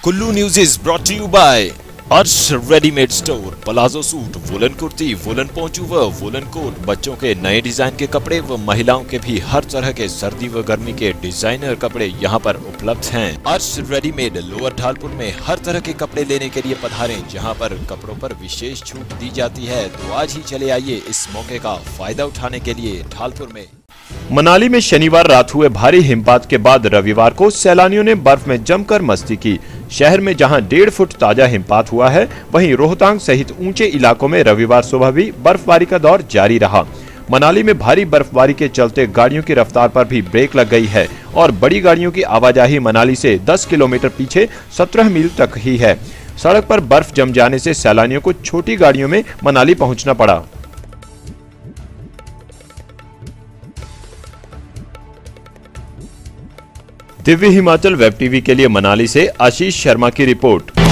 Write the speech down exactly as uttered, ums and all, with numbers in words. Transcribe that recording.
Kullu news is brought to you by Arsh readymade store. Palazzo suit, woollen kurti, woollen poncho व woollen coat, बच्चों के नए design के कपड़े व महिलाओं के भी हर तरह के सर्दी व गर्मी के डिजाइनर कपड़े यहाँ पर उपलब्ध हैं। अर्श रेडीमेड लोअर ढालपुर में हर तरह के कपड़े लेने के लिए पधारें, जहाँ पर कपड़ों पर विशेष छूट दी जाती है। तो आज ही चले आइए इस मौके का फायदा उठाने के लिए ढालपुर में। मनाली में शनिवार रात हुए भारी हिमपात के बाद रविवार को सैलानियों ने बर्फ में जमकर मस्ती की। शहर में जहां डेढ़ फुट ताजा हिमपात हुआ है, वहीं रोहतांग सहित ऊंचे इलाकों में रविवार सुबह भी बर्फबारी का दौर जारी रहा। मनाली में भारी बर्फबारी के चलते गाड़ियों की रफ्तार पर भी ब्रेक लग गई है और बड़ी गाड़ियों की आवाजाही मनाली से दस किलोमीटर पीछे सत्रह मील तक ही है। सड़क पर बर्फ जम जाने से सैलानियों को छोटी गाड़ियों में मनाली पहुँचना पड़ा। दिव्य हिमाचल वेब टीवी के लिए मनाली से आशीष शर्मा की रिपोर्ट।